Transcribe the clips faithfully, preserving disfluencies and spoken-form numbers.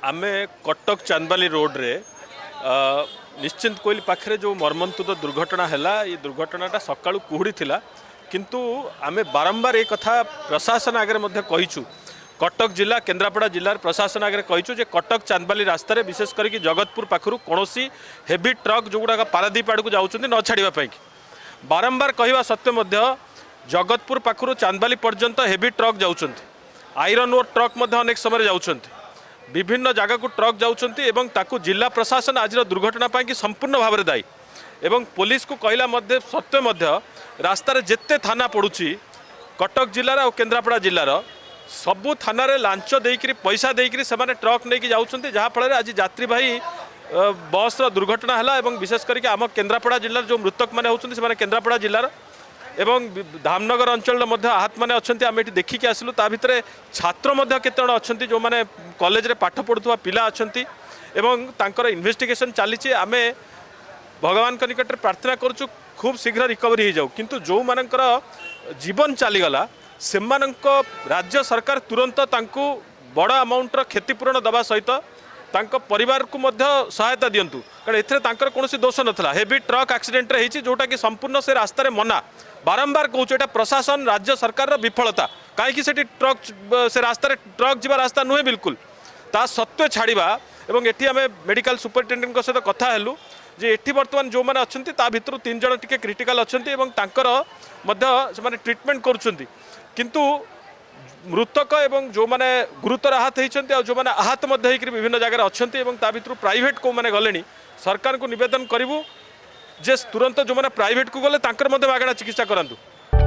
आमे कटक चांदबाली रोड रे निश्चिंत कोइल पाखे जो मर्मन्तुद दुर्घटना है ये दुर्घटनाटा सकाळु कुहुड़ी थिला किंतु आमे बारंबार एक कथा प्रशासन आगे कहीचु कटक जिला केन्द्रापड़ा जिलार प्रशासन आगे कहीचु जे कटक चांदबाली रास्ता विशेष करके जगतपुर पाखु कौन हेवी ट्रक जो गुड़ाक पारादीप आड़ को जाऊँच न छाड़ापी बारंबार कहवा सत्वे जगतपुर पाखु चांदबाली पर्यंत हेवी ट्रक जाऊँच आयरन ओर ट्रक अनेक समय जाऊँच विभिन्न जगह को ट्रक जाऊँच जिला प्रशासन आज दुर्घटना कि संपूर्ण भाव में दायी एवं पुलिस को कहला सत्वे रास्तार जिते थाना पड़ुची कटक जिलार और केन्द्रापड़ा जिलार सबू थाना लांच देकर पैसा देकर से ट्रक नहीं जाऊँच जहाँफल आज यात्रीवाही बस दुर्घटना है और विशेष करके आम केन्द्रापड़ा जिलार जो मृतक मैंने होती केन्द्रापड़ा जिलार एवं धामनगर अंचल आहत मैंने अच्छा आम ये देखिकी आसलु ता भितर छात्र केत अच्छा जो मैंने कॉलेज रे पाठ पढ़ुवा पिला अच्छा इन्वेस्टिगेशन चली आम भगवान का निकट प्रार्थना करूँ खूब शीघ्र रिकवरी हो जाऊ किंतु जो मानकर जीवन चलीगला से राज्य सरकार तुरंत तांकु बड़ अमाउंटर क्षतिपूरण दवा सहित तांको परिवार को मध्य सहायता दिंतु कारण एथरे कौन दोष नाला हेवी ट्रक एक्सीडेंट होती जोटा कि संपूर्ण से रास्तार मना बारंबार कहूँ यहाँ प्रशासन राज्य सरकार विफलता कहीं ट्रक से रास्तार ट्रक जीवा रास्ता नुहे बिल्कुल ता सत्वे छाड़ा एवं एटी आम मेडिकल सुपरिटेडेंट सहित कथा हेलु जे एटी बर्तमान जो मैंने अच्छा ता भितर तीन जन टी क्रिटिकल अच्छा से ट्रिटमेंट करुँच किंतु मृतक एवं जो मैंने गुरुतर आहत होती जो मैंने आहत विभिन्न जगह अच्छा ता भर प्राइवेट को मैंने गले सरकार को निवेदन करूँ जे तुरंत जो मैंने प्राइवेट को गले मागणा चिकित्सा करांतु।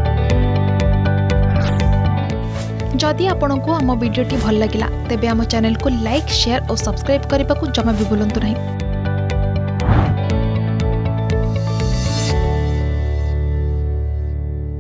जदि आपंक आम भिडी भल लगा तेब आम चैनल को लाइक शेयर और सब्सक्राइब करने को जमा भी भूलु नहीं।